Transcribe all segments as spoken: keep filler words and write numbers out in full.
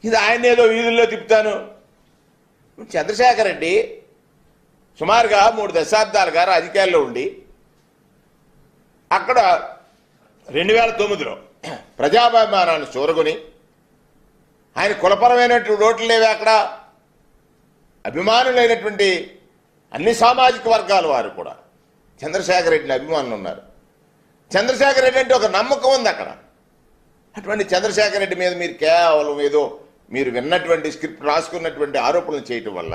ఇది ఆయన ఏదో వీధుల్లో తిప్పుతాను. చంద్రశేఖర్ రెడ్డి సుమారుగా మూడు దశాబ్దాలుగా రాజకీయాల్లో ఉండి అక్కడ రెండు వేల తొమ్మిదిలో ప్రజాభిమానాన్ని చూరగొని ఆయన కులపరమైనటువంటి ఓట్లు లేవే, అక్కడ అభిమానులైనటువంటి అన్ని సామాజిక వర్గాల వారు కూడా చంద్రశేఖర్ రెడ్డిని అభిమానులు ఉన్నారు. చంద్రశేఖర్ రెడ్డి అంటే ఒక నమ్మకం ఉంది అక్కడ. అటువంటి చంద్రశేఖర్ రెడ్డి మీద మీరు కేవలం ఏదో మీరు విన్నటువంటి స్క్రిప్ట్ రాసుకున్నటువంటి ఆరోపణలు చేయటం వల్ల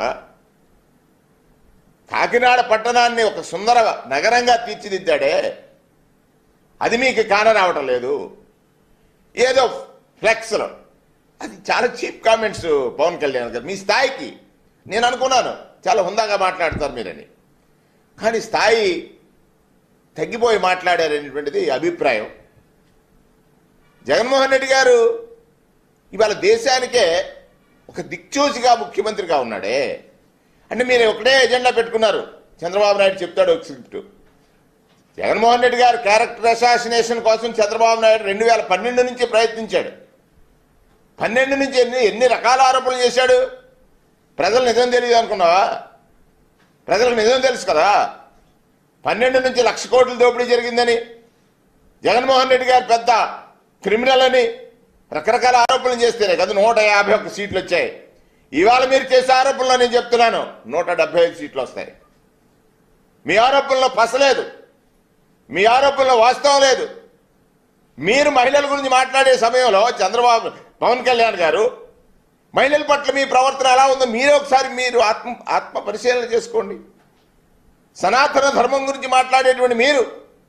కాకినాడ పట్టణాన్ని ఒక సుందర నగరంగా తీర్చిదిద్దాడే, అది మీకు కానరావటం లేదు. ఏదో ఫ్లెక్స్లో అది చాలా చీప్ కామెంట్స్ పవన్ కళ్యాణ్ గారు. మీ స్థాయికి నేను అనుకున్నాను చాలా హుందాగా మాట్లాడతారు మీరని, కానీ స్థాయి తగ్గిపోయి మాట్లాడారనేటువంటిది అభిప్రాయం. జగన్మోహన్ రెడ్డి గారు ఇవాళ దేశానికే ఒక దిక్చూచిగా ముఖ్యమంత్రిగా ఉన్నాడే. అంటే మీరు ఒకటే ఎజెండా పెట్టుకున్నారు. చంద్రబాబు నాయుడు చెప్తాడు ఒక స్క్రిప్ట్. జగన్మోహన్ రెడ్డి గారు క్యారెక్టర్ అసాసినేషన్ కోసం చంద్రబాబు నాయుడు రెండు వేల పన్నెండు నుంచి ప్రయత్నించాడు. పన్నెండు నుంచి ఎన్ని ఎన్ని రకాల ఆరోపణలు చేశాడు. ప్రజలు నిజం తెలియదు అనుకున్నావా? ప్రజలకు నిజం తెలుసు కదా. పన్నెండు నుంచి లక్ష కోట్ల దోపిడీ జరిగిందని, జగన్మోహన్ రెడ్డి గారు పెద్ద క్రిమినల్ అని రకరకాల ఆరోపణలు చేస్తేనే కదా నూట యాభై ఒక్క సీట్లు వచ్చాయి. ఇవాళ మీరు చేసే ఆరోపణలో నేను చెప్తున్నాను నూట డెబ్బై ఐదు సీట్లు వస్తాయి. మీ ఆరోపణలో పసలేదు, మీ ఆరోపణలో వాస్తవం లేదు. మీరు మహిళల గురించి మాట్లాడే సమయంలో చంద్రబాబు పవన్ కళ్యాణ్ గారు మహిళల పట్ల మీ ప్రవర్తన ఎలా ఉందో మీరే ఒకసారి మీరు ఆత్మ ఆత్మ పరిశీలన చేసుకోండి. సనాతన ధర్మం గురించి మాట్లాడేటువంటి మీరు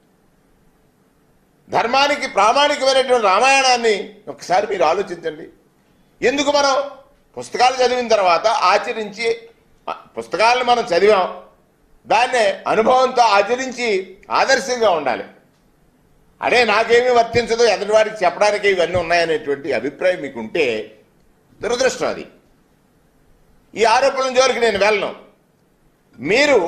ధర్మానికి ప్రామాణికమైనటువంటి రామాయణాన్ని ఒకసారి మీరు ఆలోచించండి. ఎందుకు మనం పుస్తకాలు చదివిన తర్వాత ఆచరించి, పుస్తకాలను మనం చదివాం, దాన్నే అనుభవంతో ఆచరించి ఆదర్శంగా ఉండాలి. అదే నాకేమీ వర్తించదు, ఎదుటివాడికి చెప్పడానికి ఇవన్నీ ఉన్నాయనేటువంటి అభిప్రాయం మీకుంటే దురదృష్టం అది. ఈ ఆరోపణల జోలికి నేను వెళ్ళను. మీరు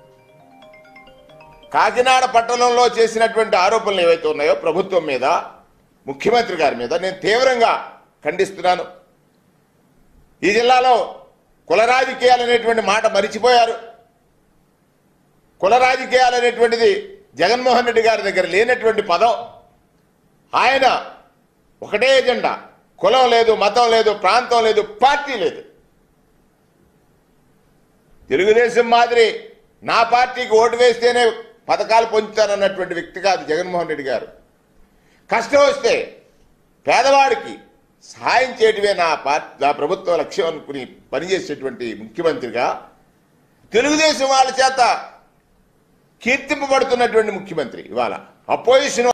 కాకినాడ పట్టణంలో చేసినటువంటి ఆరోపణలు ఏవైతే ఉన్నాయో ప్రభుత్వం మీద, ముఖ్యమంత్రి గారి మీద నేను తీవ్రంగా ఖండిస్తున్నాను. ఈ జిల్లాలో కుల రాజకీయాలు అనేటువంటి మాట మరిచిపోయారు. కుల రాజకీయాలు అనేటువంటిది జగన్మోహన్ రెడ్డి గారి దగ్గర లేనటువంటి పదం. ఆయన ఒకటే ఎజెండా, కులం లేదు, మతం లేదు, ప్రాంతం లేదు, పార్టీ లేదు. తెలుగుదేశం మాదిరి నా పార్టీకి ఓటు వేస్తేనే పథకాలు పొందుతానన్నటువంటి వ్యక్తి కాదు జగన్మోహన్ రెడ్డి గారు. కష్టం వస్తే పేదవాడికి సహాయం చేయటమే నా పార్టీ నా ప్రభుత్వ లక్ష్యం అనుకుని పనిచేసేటువంటి ముఖ్యమంత్రిగా, తెలుగుదేశం వాళ్ళ చేత కీర్తింపబడుతున్నటువంటి ముఖ్యమంత్రి ఇవాళ అపోజిషన్